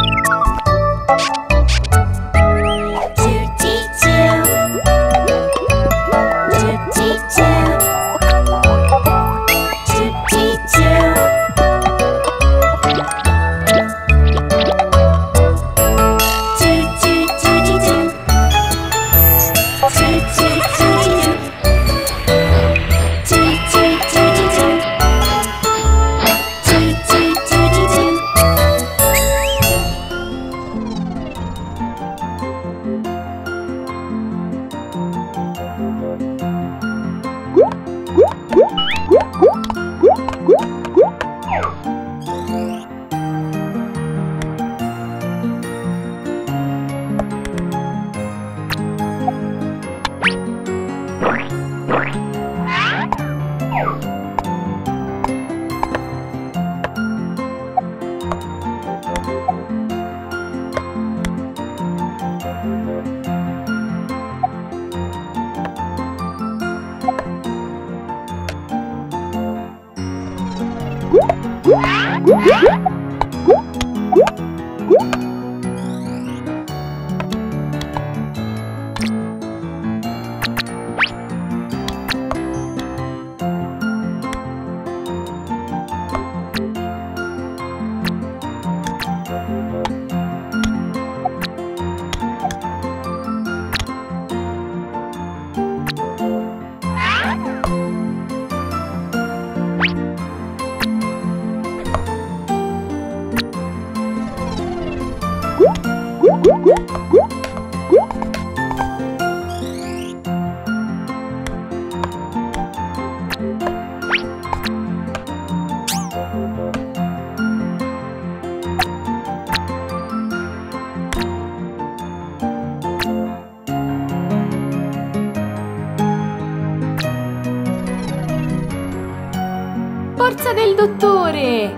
Borsa del dottore!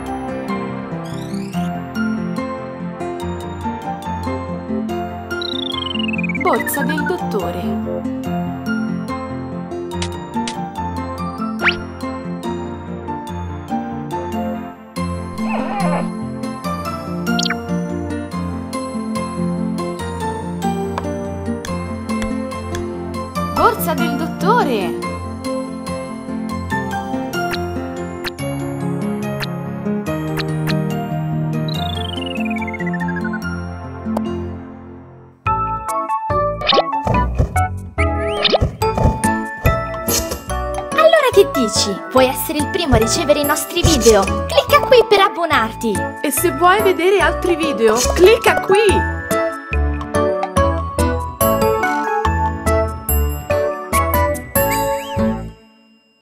Borsa del dottore. Borsa del dottore. Che dici? Vuoi essere il primo a ricevere i nostri video? Clicca qui per abbonarti! E se vuoi vedere altri video, clicca qui!